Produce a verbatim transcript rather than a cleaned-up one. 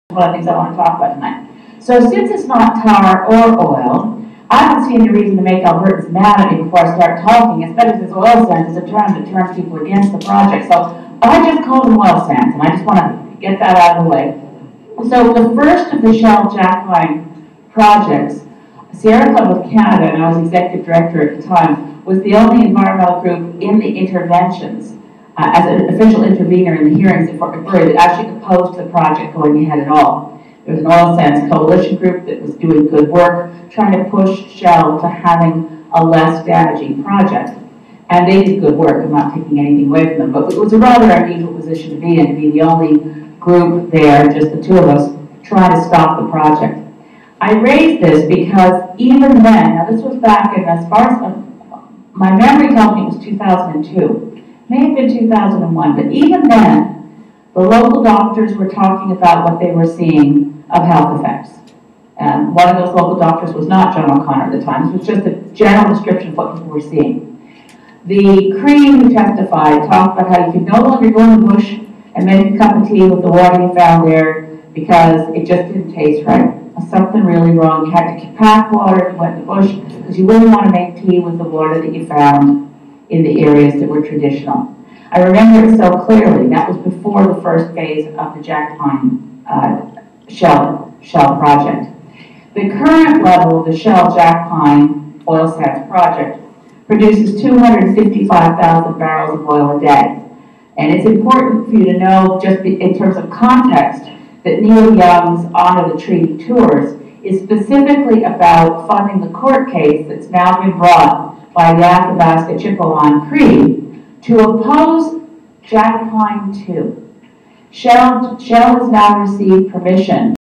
one of the things I want to talk about tonight. So since it's not tar or oil, I don't see any reason to make Albertans mad at me before I start talking, especially as oil sands is a term that turns people against the project. So I just call them oil sands, and I just want to get that out of the way. So the first of the Shell Jackpine projects, Sierra Club of Canada, and I was executive director at the time, was the only environmental group in the interventions uh, as an official intervener in the hearings that actually opposed the project going ahead at all. There was an oil sands coalition group that was doing good work, trying to push Shell to having a less damaging project. And they did good work. I'm not taking anything away from them, but it was a rather unusual position to be in, to be the only group there, just the two of us, trying to stop the project. I raised this because even then, now this was back in, as far as uh, my memory tells me it was two thousand two, may have been two thousand one, but even then, the local doctors were talking about what they were seeing of health effects. And one of those local doctors was not John O'Connor at the time. This was just a general description of what people were seeing. The Cree who testified talked about how you could no longer go in the bush and make a cup of tea with the water you found there because it just didn't taste right. Something really wrong. You had to pack water if you went in the bush because you wouldn't want to make tea with the water that you found in the areas that were traditional. I remember it so clearly. That was before the first phase of the Jackpine uh, Shell, Shell project. The current level of the Shell Jackpine oil sands project produces two hundred fifty-five thousand barrels of oil a day. And it's important for you to know, just in terms of context, that Neil Young's Honor the Treaty Tours is specifically about funding the court case that's now been brought by the Athabasca Chippewa Cree to oppose Jackpine two. Shell, Shell has now received permission